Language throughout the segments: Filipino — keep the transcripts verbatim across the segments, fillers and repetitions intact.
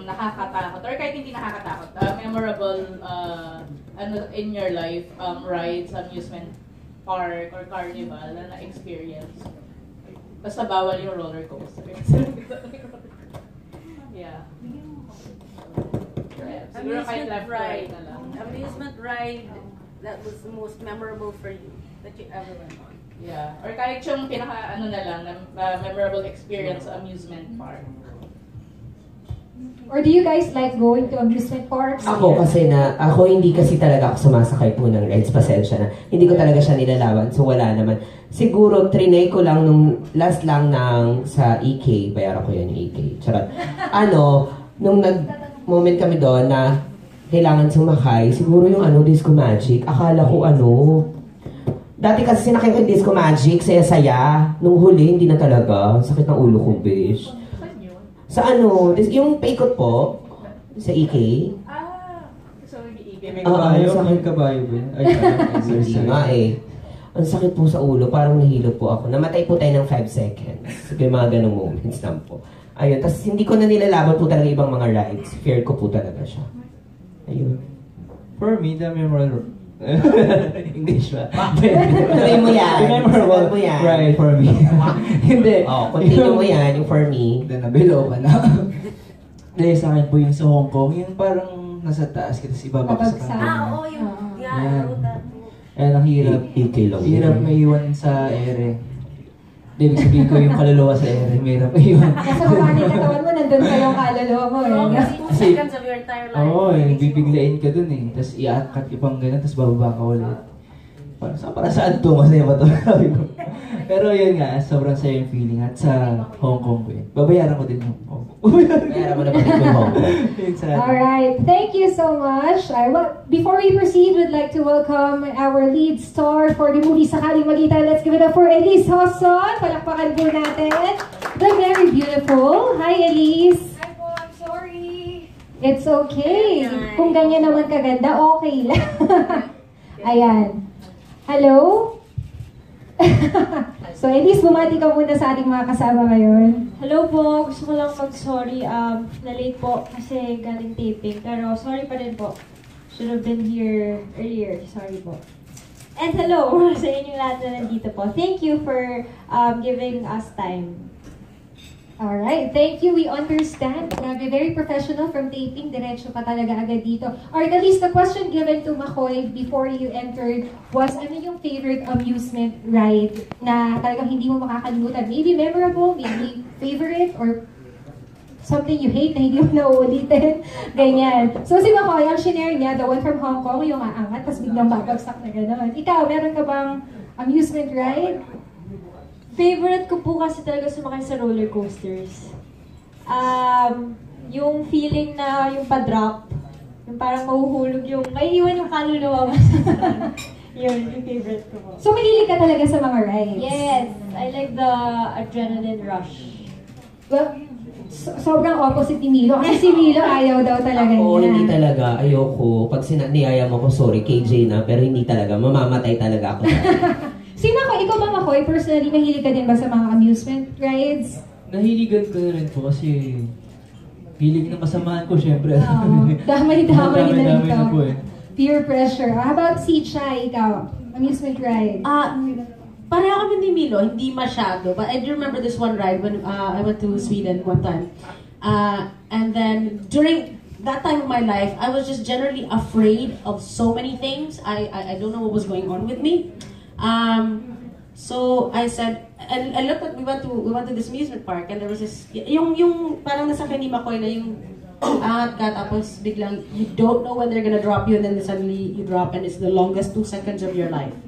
nakakatakot or kahit hindi nakakatakot, uh, memorable uh, ano in your life, um, rides, amusement park or carnival na na-experience? Basta bawal yung roller coaster. Yeah. Siguro kahit left ride na lang. Amusement ride that was the most memorable for you that you ever went on. Yeah. Or kahit yung pinaka ano na lang, na, uh, memorable experience sa amusement park. Or do you guys like going to amusement parks? Ako kasi na, ako hindi kasi talaga ako sumasakay po ng rides, pasensya na. Hindi ko talaga siya nilalaban, so wala naman. Siguro, trinay ko lang nung last lang ng sa E K, bayaran ko yan yung E K. Charot. Ano, nung nag-moment kami doon na kailangan sumakay, siguro yung ano, Disco Magic, akala ko ano, dati kasi sinakay ko yung Disco Magic, saya-saya. Nung huli, hindi na talaga. Sakit ng ulo ko, besh. Sa ano, yung paikot po, sa E K. Ah, so may E K. May kabayo, may kabayo ba? Ay, hindi nga eh. Ang sakit po sa ulo, parang nahilo po ako. Namatay po tayo ng five seconds. Kaya mga ganong moments lang po. Ayun, tapos hindi ko na nilalaban po talaga ibang mga rides. Fear ko po talaga siya. Ayun. For me, the memorable... English ba? Tuloy mo yan. Memorable mo yan. Right, for me. Hindi. Oh, continue mo yan, yung for me. Then, nabilo ka na. Dahil sa akin po yung sa Hong Kong, yung parang nasa taas ka, tapos ibabagsak ka. Ah, oo, yung... Yeah, I wrote that too. Ayan, ang hirap. E K lang. Hirap may iwan sa ere. Hindi, sabihin ko yung kaluluwa sa ere. Mahirap may iwan. Kasi kung ano yung katawan mo, nandun pa yung kaluluwa mo. Eh. Two seconds of your entire life. Oo, eh, bibiglain ka dun eh. Tapos iaangkat ka pang gano'n, tapos bababa ka ulit. Para, sa, para saan to? Masaya ba to? Pero yun nga, sobrang saya yung feeling. At sa Hong Kong ko eh. Babayaran ko din yung Hong Kong. Bayaran mo naman yung Hong Kong. Alright, thank you so much. I, well, before we proceed, we'd like to welcome our lead star for the movie Sakaling Magitan. Let's give it up for Elise Hoson. Palakpakan po natin. The very beautiful. Hi, Elise. Hi po, I'm sorry. It's okay. Kung ganyan naman kaganda, okay lang. Ayan. Hello? So, Elise, bumati ka muna sa ating mga kasama ngayon. Hello po, gusto ko lang mag-sorry. Um, na-late po kasi galing taping. Pero sorry pa rin po. Should have been here earlier. Sorry po. And hello sa inyong lahat na nandito po. Thank you for um, giving us time. Alright, thank you. We understand. Grabe, very professional from taping. Diretso ka talaga agad dito. Alright, at least the question given to Makoy before you entered was, ano yung favorite amusement ride na talagang hindi mo makakalimutan? Maybe memorable, maybe favorite, or something you hate na hindi mo nauulitin. Ganyan. So si Makoy, ang shinare niya, the one from Hong Kong, yung aangat, tapos biglang babagsak na gano'n. Ikaw, meron ka bang amusement ride? Favorite ko po kasi talaga sumakay sa roller coasters. Um, yung feeling na yung pa-drop, yung parang mahuhulog yung, may iwan yung kaluluwa mo. Yun, yung favorite ko po. So mahilig ka talaga sa mga rides? Yes, I like the adrenaline rush. Well, so sobrang opposite ni Milo. Kasi si Milo ayaw daw talaga Oo, niya. hindi talaga. Ayoko. Pag sinaniyaya mo ko, sorry, K J na, pero hindi talaga. Mamamatay talaga ako. Sino ako? Ikaw ba, Makoy? Personally, mahilig ka din ba sa mga amusement rides? Nahiligan ko na rin po kasi hilig ng kasamahan ko, syempre. Oo. Damay-damay na Damay-damay ito. na po eh. Peer pressure. How about si Chai, ikaw? Amusement ride? Ah, pareho kami ni Milo, hindi masyado. But I do remember this one ride when uh, I went to Sweden one time. Uh, and then during that time of my life, I was just generally afraid of so many things. I I, I don't know what was going on with me. Um, so I said, and I looked at, we went to we went to this amusement park, and there was this, yung yung parang nasa ni Makoy na yung angat ka, tapos biglang you don't know when they're gonna drop you, and then suddenly you drop, and it's the longest two seconds of your life.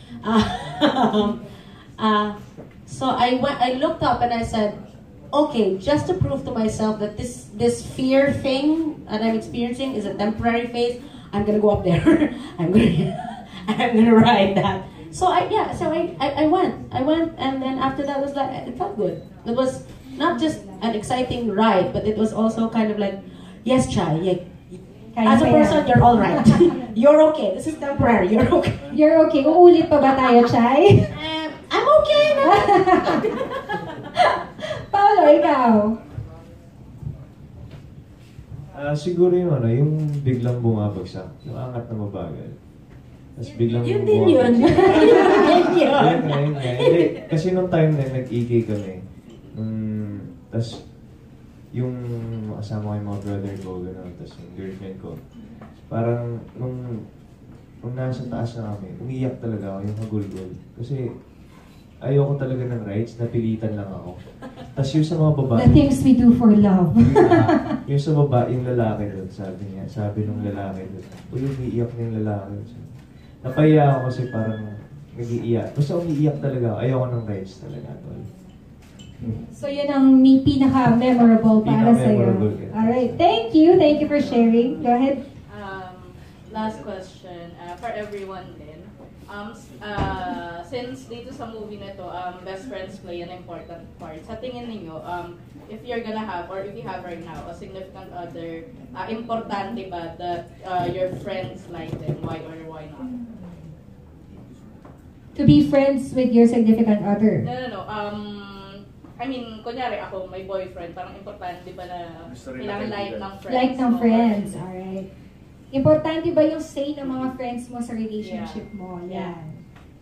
Uh, uh, so I went, I looked up and I said, okay, just to prove to myself that this this fear thing that I'm experiencing is a temporary phase, I'm gonna go up there. I'm gonna I'm gonna ride that. So I yeah, so I, I I went, I went, and then after that was like it felt good. It was not just an exciting ride, but it was also kind of like, yes, Chai, yeah. As a person, you're all right. You're okay. This is temporary. You're okay. You're okay. Uulit pa ba tayo, Chai? Um, I'm okay na. Paolo, ikaw? Ah, siguro yung ano, yung biglang bumabagsak, yung angat na mabagal. Tapos biglang Yun din yun. Yun din Ayun yun. nga, yun nga. Hindi, kasi nung time na nag-E K kami, um, tapos yung kasama ko yung mga brother ko, gano'n, tapos yung girlfriend ko, parang nung, nung nasa taas na kami, umiyak talaga ako yung hagulgol. Kasi ayoko talaga ng rides, napilitan lang ako. Tapos yung sa mga babae, The things we do for love. yung sa baba, yung lalaki doon, sabi niya, sabi nung lalaki doon, uy, umiiyak na yung lalaki doon. Napahiya ako kasi parang nag-iiyak. Basta umiiyak talaga ako, ayoko ng rides talaga. Tol. So yun ang may pinaka-memorable para sa'yo. Pinaka-memorable, yeah. Alright, thank you. Thank you for sharing. Go ahead. Um, last question uh, for everyone din. Um, s- uh, since dito sa movie na to, um, best friends play an important part. Sa tingin ninyo, um, if you're gonna have, or if you have right now, a significant other, uh, importante ba that uh, your friends like them? Why or why not? To be friends with your significant other. No, no, no. Um, I mean, kunyari ako, may boyfriend, parang importante ba na Gusto rin kailangan ng like kaibigan. ng friends Like ng mo? friends. Alright. Importante ba yung say ng mga friends mo sa relationship mo? Yeah. Yan.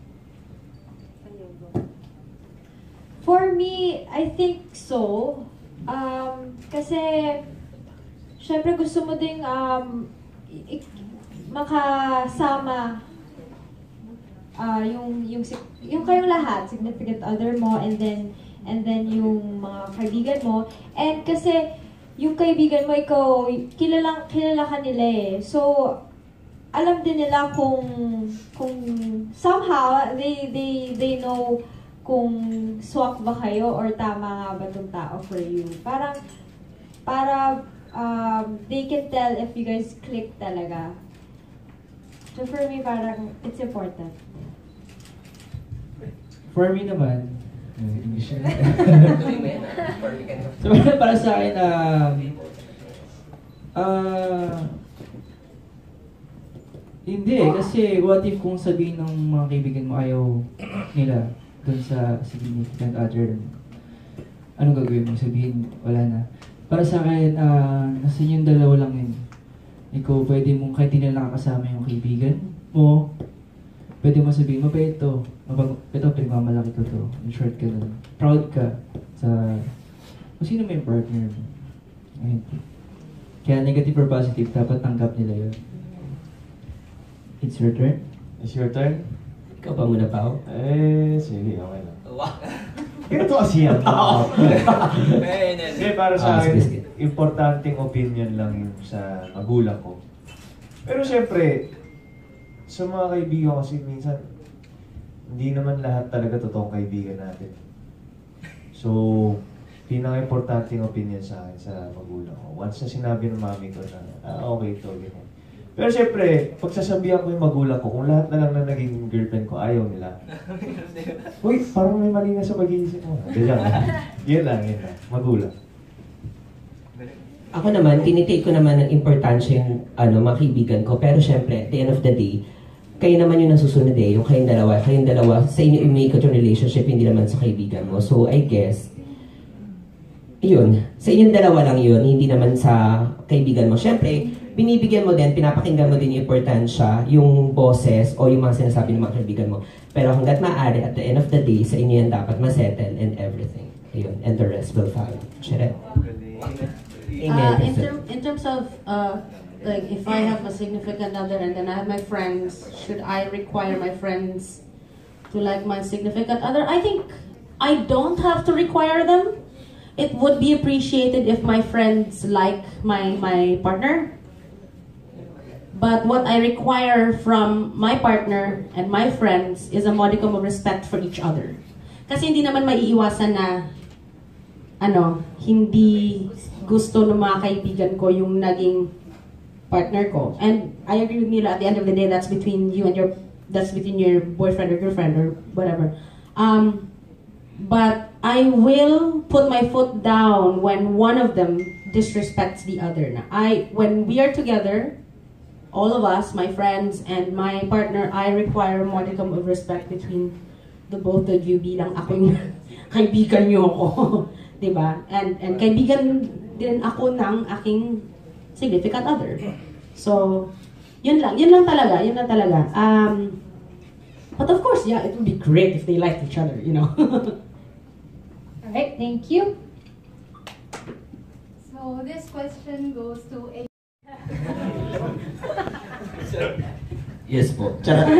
For me, I think so. Um, kasi, syempre gusto mo ding um, i- i- makasama ah yung, yung, si- yung kayong lahat, significant other mo, and then, and then yung mga kaibigan mo. And kasi, yung kaibigan mo, ikaw, kilala, kilala ka nila eh. So, alam din nila kung, kung somehow, they, they, they know kung swak ba kayo or tama nga ba itong tao for you. Parang, para um, they can tell if you guys click talaga. So for me, parang it's important. For me naman, eh, English na. So, para sa akin, um, ah, hindi eh, kasi what if kung sabihin ng mga kaibigan mo ayaw nila dun sa significant other, anong gagawin mo? Sabihin, wala na. Para sa akin, ah, nasa inyong dalawa lang yun. Ikaw, pwede mong kahit hindi na nakakasama yung kaibigan mo, pwede mo sabihin, mabait to. Mabag, ito, pinagmamalaki ko to. In short ka nun. Proud ka sa kung sino may partner mo. Ayun. Kaya negative or positive, dapat tanggap nila yun. It's your turn. It's your turn? Ikaw pa muna, Pao. Eh, sige, okay lang. Wow. Ganito kasi yan. Eh, Kasi para Ah, sa akin, sige, sige. importanteng opinion lang yung sa magulang ko. Pero siyempre, sa mga kaibigan kasi minsan, hindi naman lahat talaga totoong kaibigan natin. So, pinaka-importante yung opinion sa akin sa magulang ko. Once na sinabi ng mami ko na, ah, okay to, ganyan. Pero siyempre, pagsasabihan ko yung magulang ko, kung lahat na lang na naging girlfriend ko, ayaw nila. Uy, parang may mali na sa pag-iisip mo. Ganyan lang. Yun lang, yun lang. Magulang. Ako naman, tinitake ko naman ng importansya yung ano, mga kaibigan ko. Pero syempre, at the end of the day, kayo naman yung nasusunod eh. Yung kayong dalawa. Kayong dalawa, sa inyo i-make yung relationship, hindi naman sa kaibigan mo. So, I guess, yun. Sa inyong dalawa lang yun, hindi naman sa kaibigan mo. Syempre, binibigyan mo din, pinapakinggan mo din yung importansya, yung boses o yung mga sinasabi ng mga kaibigan mo. Pero hanggat maaari, at the end of the day, sa inyo yan dapat masettle and everything. Ayun. And the rest will follow. Shere? Uh, in, term, in terms of, uh, like, if I have a significant other and then I have my friends, should I require my friends to like my significant other? I think I don't have to require them. It would be appreciated if my friends like my, my partner. But what I require from my partner and my friends is a modicum of respect for each other. Kasi hindi naman maiiwasan na, ano, hindi gusto ng mga kaibigan ko yung naging partner ko. And I agree with Mila, at the end of the day, that's between you and your, that's between your boyfriend or girlfriend or whatever. Um, but I will put my foot down when one of them disrespects the other. Na I, when we are together, all of us, my friends and my partner, I require a modicum of respect between the both of you bilang ako yung kaibigan niyo ako. Diba? And, and kaibigan din ako ng aking significant other. So, yun lang, yun lang talaga, yun lang talaga. Um, but of course, yeah, it would be great if they liked each other, you know. Alright, thank you. So this question goes to a Yes po.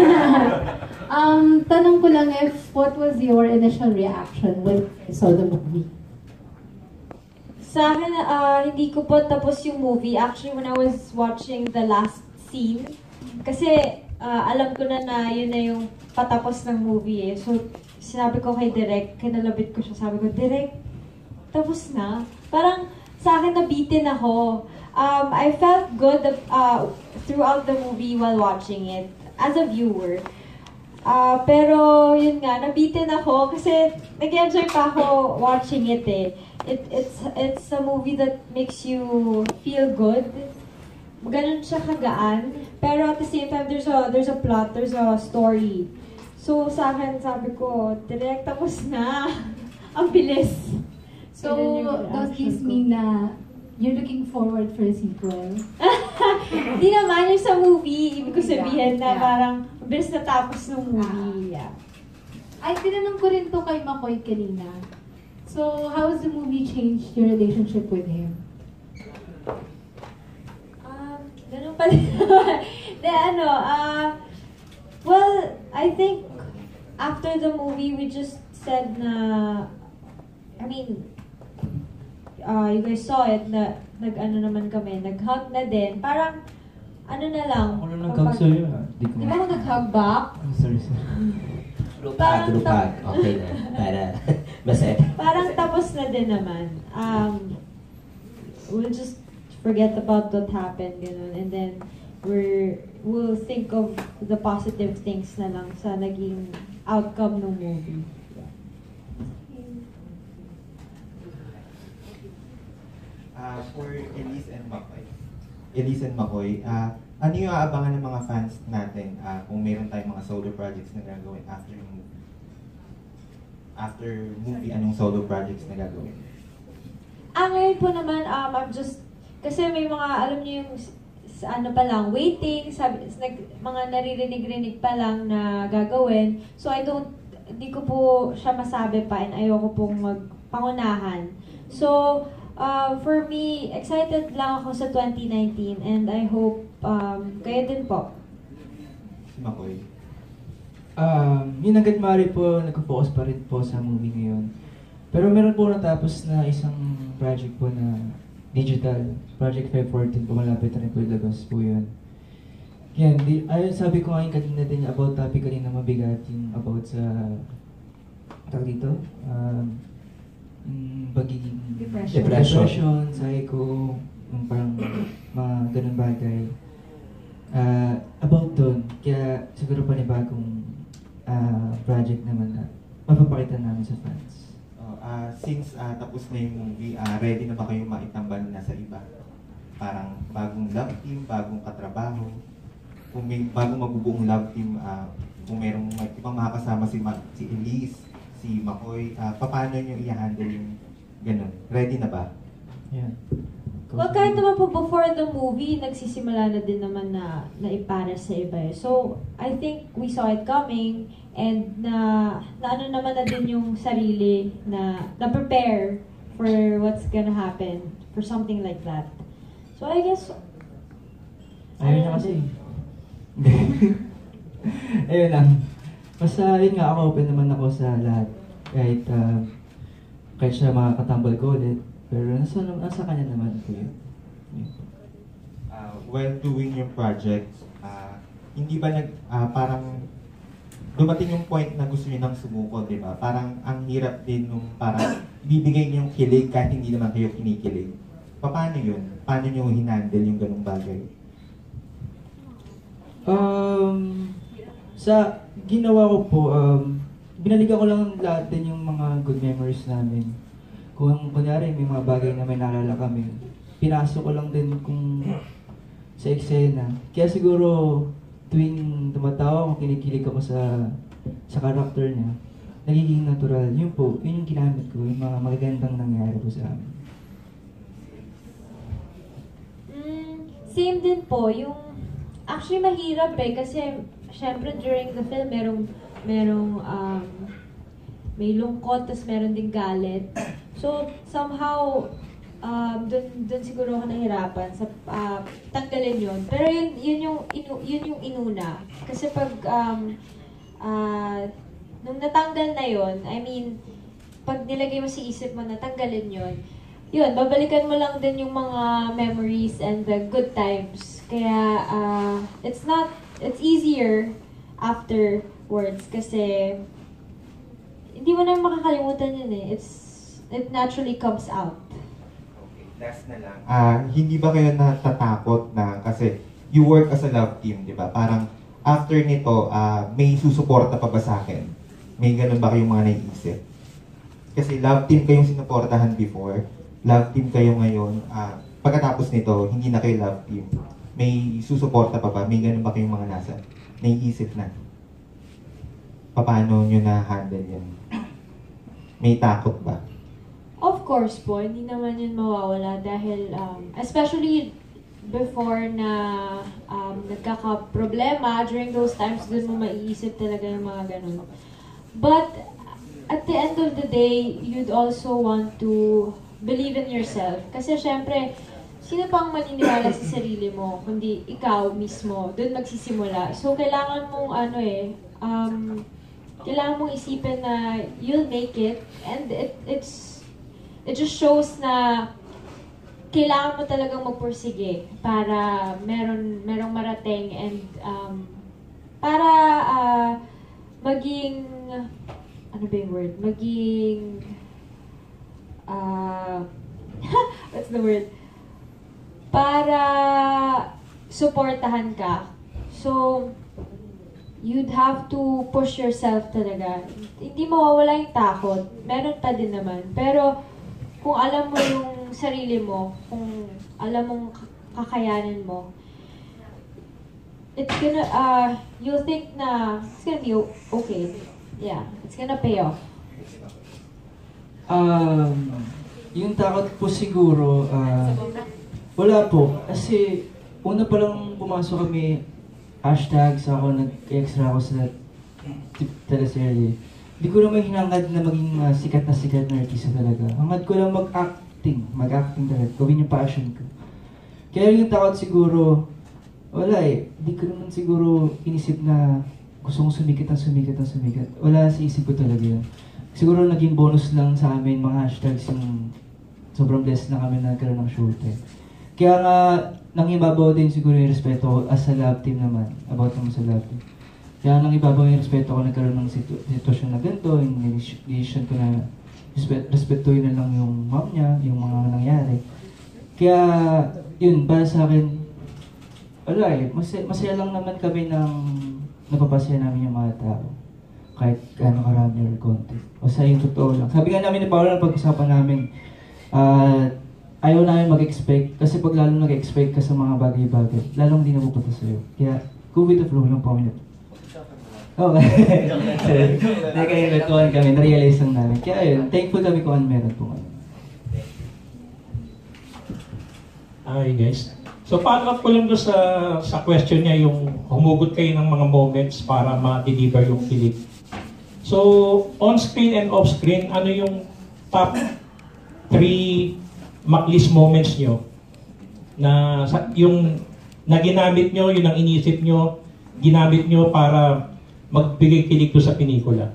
um, tanong ko lang if what was your initial reaction when you saw the movie? Sa akin, ah, hindi ko po tapos yung movie. Actually, when I was watching the last scene, kasi ah, alam ko na na yun na yung patapos ng movie eh. So, sinabi ko kay Direk, kinalabit ko siya, sabi ko, Direk, tapos na? Parang sa akin nabitin ako. Um, I felt good uh, throughout the movie while watching it as a viewer. Uh, pero yun nga, nabitin ako kasi nag-enjoy pa ako watching it eh. It, it's, it's a movie that makes you feel good. Ganun siya kagaan. Pero at the same time, there's a, there's a plot, there's a story. So sa akin, sabi ko, direct tapos na. Ang bilis. So, does this mean na you're looking forward for a sequel? Hindi naman, yung sa movie, ibig ko sabihin na Yeah. parang bilis na tapos ng movie. Yeah. Ay, tinanong ko rin to kay Makoy kanina. So, how has the movie changed your relationship with him? Um, ganun pa din. De, ano, uh, well, I think after the movie, we just said na, I mean, uh, you guys saw it, na nag-ano naman kami, nag-hug na din. Parang, ano na lang. Ako lang nag-hug sa'yo. ah. Di ko Di ba ako nag-hug back? Oh, sorry, sorry. Lupag, lupag. Okay na. Para, masaya. Parang tapos na din naman. Um, we'll just forget about what happened, ganun. And then, we're, we'll think of the positive things na lang sa naging outcome ng movie. Uh, for Elise and Makoy, Elise and Makoy, uh, ano yung aabangan ng mga fans natin uh, kung meron tayong mga solo projects na gagawin after yung movie? After movie, anong solo projects na gagawin? Ah, ngayon po naman, um, I'm just, kasi may mga, alam niyo yung, sa ano pa lang, waiting, sabi, nag, mga naririnig-rinig pa lang na gagawin. So, I don't, hindi ko po siya masabi pa and ayoko pong magpangunahan. So, uh, for me, excited lang ako sa twenty nineteen and I hope um, kayo din po. Si Makoy? Um, yun agad maaari po, nag-focus pa rin po sa movie ngayon. Pero meron po natapos na isang project po na digital. Project five fourteen po, malapit na rin po ilabas po yun. Yan, di, ayun sabi ko ngayon kanina din about topic kanina mabigat yung about sa, tawag dito, um, yung pagiging Depression. Depression. depression, psycho, yung parang mga ganun bagay. Uh, about doon, kaya siguro panibagong uh, project naman na mapapakita namin sa fans. Uh, uh, since uh, tapos na yung movie, uh, ready na ba kayong maitambal na sa iba? Parang bagong love team, bagong katrabaho. Kung may bagong mabubuong love team, uh, kung merong may ibang makakasama si, Ma- si Elise, si Makoy, uh, paano nyo i-handle yung ganun? Ready na ba? Yeah. Well, kahit naman po before the movie, nagsisimula na din naman na naipara sa iba eh. So, I think we saw it coming and na, na ano naman na din yung sarili na na-prepare for what's gonna happen, for something like that. So, I guess, Ayaw niya kasi. Ayun lang. Basta yun nga, ako open naman ako sa lahat. Kahit, uh, kahit siya makakatambal ko ulit. Pero nasa, nasa kanya naman po yun. Yun. Uh, while doing yung project, uh, hindi ba nag, uh, parang dumating yung point na gusto niyo nang sumuko, di ba? Parang ang hirap din nung parang bibigay niyo yung kilig kahit hindi naman kayo kinikilig. Paano yun? Paano niyo hinandle yung ganung bagay? Um, sa ginawa ko po, um, binalikan ko lang lahat din yung mga good memories namin. Kung kunyari may mga bagay na may naalala kami, pinasok ko lang din kung sa eksena. Kaya siguro tuwing tumatawa ako, kinikilig ako sa sa character niya, nagiging natural. Yun po, yun yung ginamit ko, yung mga magagandang nangyari po sa amin. mm, same din po, yung, actually mahirap eh, kasi, syempre during the film, merong, merong, um, may lungkot, tas meron ding galit. So, somehow, um, dun, dun siguro ako nahirapan sa uh, tanggalin yun. Pero yun, yun, yung, inu, yun yung inuna. Kasi pag, um, uh, nung natanggal na yun, I mean, pag nilagay mo sa isip mo, natanggalin yun, yun, babalikan mo lang din yung mga memories and the good times. Kaya, uh, it's not, it's easier afterwards kasi hindi mo na makakalimutan yun eh. It's, it naturally comes out. Okay, last na lang. Ah, hindi ba kayo natatakot na kasi you work as a love team, di ba? Parang after nito, ah, may susuporta pa ba sa akin? May ganun ba kayong mga naiisip? Kasi love team kayong sinuportahan before, love team kayo ngayon, ah, pagkatapos nito, hindi na kayo love team. May susuporta pa ba? May ganun ba kayong mga nasa naiisip na? Paano nyo na-handle yan? May takot ba? Of course po, hindi naman yun mawawala dahil, um, especially before na um, nagkaka-problema, during those times, dun mo maiisip talaga yung mga ganun. But, at the end of the day, you'd also want to believe in yourself. Kasi syempre, sino pang maniniwala sa sarili mo, kundi ikaw mismo, dun magsisimula. So, kailangan mong ano eh, um, kailangan mong isipin na you'll make it, and it it's it just shows na kailangan mo talagang magpursige para meron merong marating and um, para uh, maging ano ba yung word? Maging uh, what's the word? Para suportahan ka. So, you'd have to push yourself talaga. Hindi mawawala yung takot. Meron pa din naman. Pero, kung alam mo yung sarili mo, kung alam mong kakayanin mo, it's gonna, uh, you'll think na, it's gonna be okay. Yeah, it's gonna pay off. Um, yung takot po siguro, uh, wala po. Kasi, una pa lang pumasok kami, hashtags ako, nag-extra ako sa teleserye. Hindi ko naman hinangad na maging uh, sikat na sikat na artista talaga. Hangad ko lang mag-acting, mag-acting talaga. Gawin yung passion ko. Kaya yung takot siguro, wala eh. Hindi ko naman siguro inisip na gusto kong sumikat ang sumikat ang sumikat. Wala sa isip ko talaga yun. Siguro naging bonus lang sa amin mga hashtags yung sobrang blessed na kami na nagkaroon ng shoot eh. Kaya nga, nangibabaw din siguro yung respeto ko as a love team naman, about naman sa love team. Kaya nangibabaw yung respeto ko nagkaroon ng situ sitwasyon na ganito, yung decision ko na respe respetuhin na lang yung mom niya, yung mga nangyari. Kaya, yun, para sa akin, wala eh, masaya, masaya lang naman kami ng napapasaya namin yung mga tao. Kahit gaano karami or konti. O sa yung totoo lang. Sabi nga namin ni Paolo na pag-usapan namin, ah, uh, ayaw namin mag-expect, kasi pag lalong nag-expect ka sa mga bagay-bagay, lalong di napupunta sa'yo. Kaya, go with the flow lang po kami. Okay. Nagka-inventuhan kami, na-realize lang namin. Kaya yun, thankful kami kung ano meron po kami. Hi guys. So, follow up ko lang doon sa, sa question niya, yung humugot kayo ng mga moments para ma-deliver yung kilig. So, on-screen and off-screen, ano yung top three Maklis moments nyo na yung na ginamit nyo, yun ang inisip nyo, ginamit nyo para magbigay kilig sa pelikula?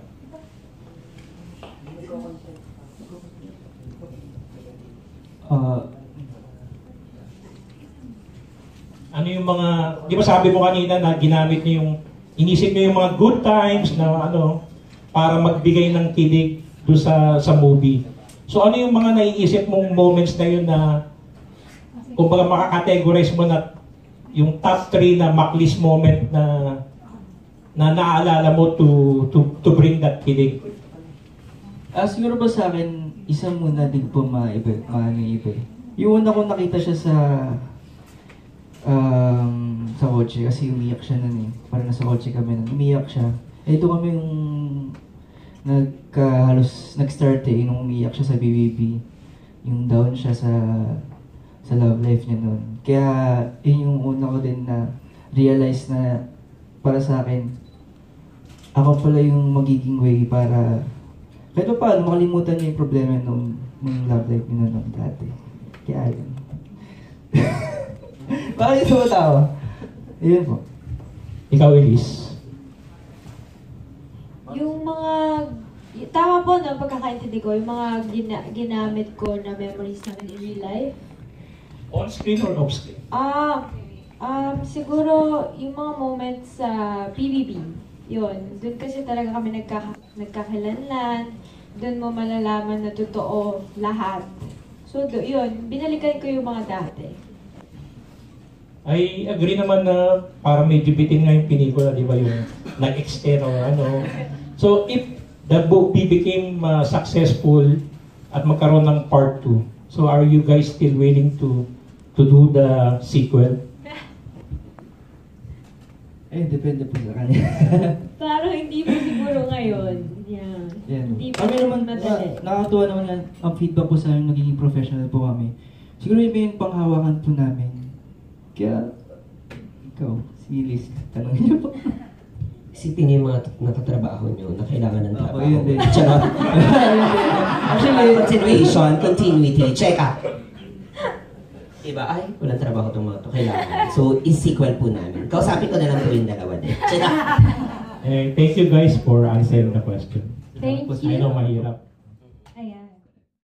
Uh, ano yung mga, di ba sabi mo kanina na ginamit nyo yung, inisip nyo yung mga good times na ano, para magbigay ng kilig doon sa, sa movie. So ano yung mga naiisip mong moments na yun na kumbaga makakategorize mo na yung top three na Maklis moment na na naalala mo to to to bring that kilig? Ah, siguro ba sa akin, isang muna din po maiba, maano iba. Yung una ko nakita siya sa um, sa kotse kasi umiyak siya nun eh. Parang nasa kotse kami nun, umiyak siya. Eh, ito kami yung nagka halos nag-start eh, nung umiyak siya sa B B B. Yung down siya sa sa love life niya noon. Kaya yun yung una ko din na realize na para sa akin, ako pala yung magiging way para kahit pa paano makalimutan niya yung problema nung, nung love life niya noon dati. Kaya yun. Bakit yung sumatawa? Yun po. Ikaw, Elise. Yung mga, y- tama po no, pagkakaintindi ko, yung mga gina, ginamit ko na memories namin in real life. On screen or off screen? Ah, um, siguro yung mga moments sa P B B, yun. Doon kasi talaga kami nagka, nagkakilanlan, doon mo malalaman na totoo lahat. So, do, yun, binalikan ko yung mga dati. I agree naman na para medyo bitin nga yung pelikula, di ba, yung nag-extend or ano. So, if the book became uh, successful at magkaroon ng part two, so are you guys still willing to to do the sequel? Eh, depende po sa kanya. Parang hindi mo siguro ngayon. Yeah. Yan. Hindi pa Kami naman, madali. na, nakakatuwa naman yan, ang feedback po sa amin, nagiging professional po kami. Siguro yun yung panghawakan po namin. Kaya, ikaw, si Liz, tanongin niyo po. Isipin niyo yung mga t- nakatrabaho niyo na kailangan ng trabaho. Ako yun din. Charot. Actually, continuation, continuity, check up. Diba? Ay, walang trabaho itong mga to. Kailangan. So, is-sequel po namin. Kausapin ko na lang po yung dalawa din. Check up. Eh, thank you guys for answering the question. Thank I know mahirap.